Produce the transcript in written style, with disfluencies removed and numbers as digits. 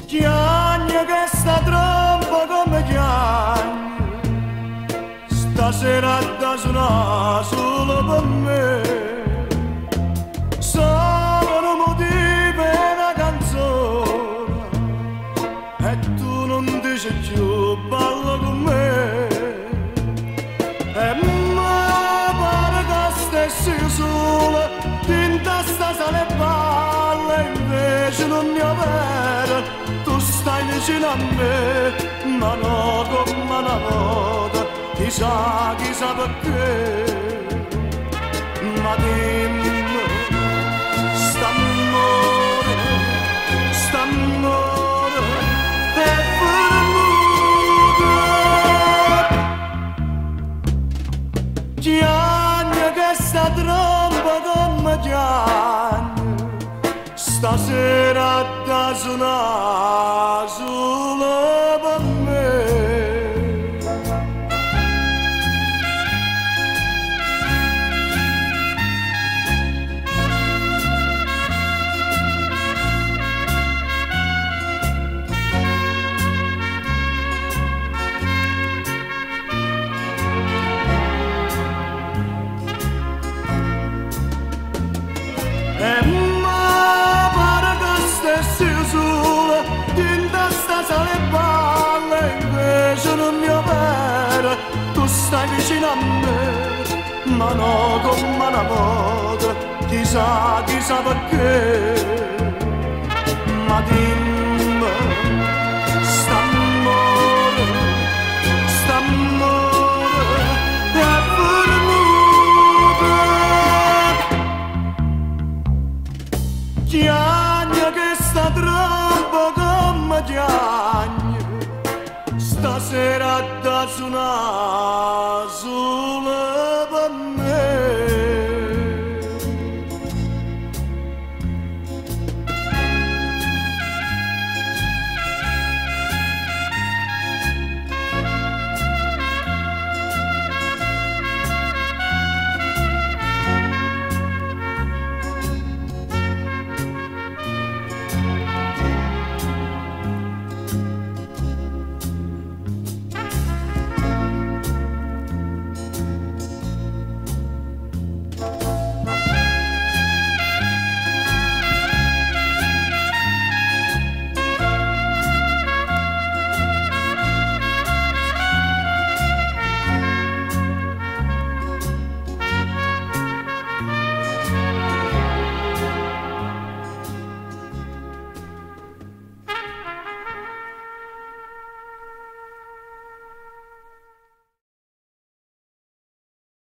Chiagna che sta troppo come chiagna, stasera da suonare solo per me. Sono motivi una canzone e tu non dici più ballo con me. E mi pare che stessi sola, in testa sale e balla, invece non ne avere. Tu stai vicino a me, ma no come una volta, chissà perché. Ma dimmi, st'amore è venuto. Chiagna che sta troppo come chiagna, stasera da suonare solo per me. E ma pare che stessi sola, in testa sale e balla, invece non mio vero, tu stai vicino a me, ma no come una volta, chissà perché. Ma dimmi, st'amore è venuto. Chiagna che sta troppo come chiagna, stasera da suonare solo